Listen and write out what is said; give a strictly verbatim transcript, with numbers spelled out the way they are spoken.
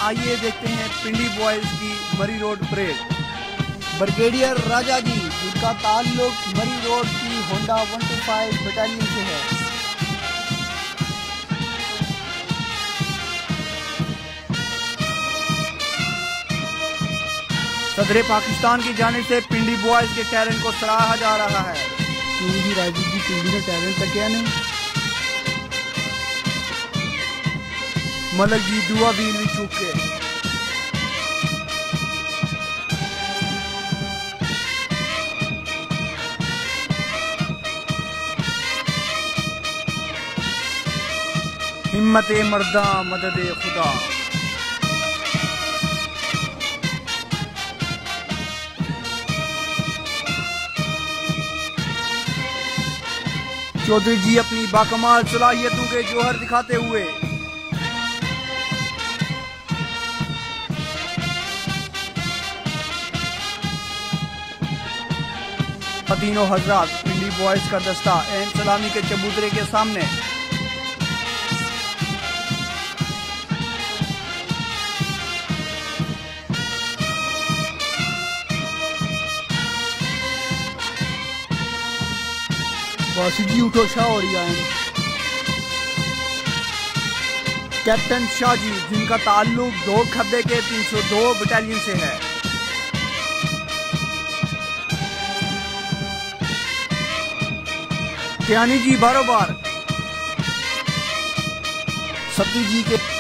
آئیے دیکھتے ہیں پنڈی بوائز کی Murree road parade. Brigadier Raja ji جن کا تعلق مری روڈ کی ہونڈا ون ٹو فائیو بٹالین سے ہے۔ صدر پاکستان کی جانب سے پنڈی بوائز کے ٹیلنٹ کو سراہا جا رہا ہے۔ کیوں جی راجی جی پنڈی نے ٹیلنٹ تکیا نہیں؟ ملک جی دعا بھی نہیں چوکے۔ ہمت مرداں مدد خدا۔ چودھری جی اپنی باکمال صلاحیتوں کے جوہر دکھاتے ہوئے خواتین و حضرات، پنڈی بوائز کا دستہ این سلامی کے چبوترے کے سامنے۔ باسی جی اٹھو شاہ ہو رہی آئیں۔ کیپٹن شاہ جی جن کا تعلق دو کھبے کے تین سو دو بٹالین سے ہے۔ کیانی جی بارو بار۔ ستی جی کے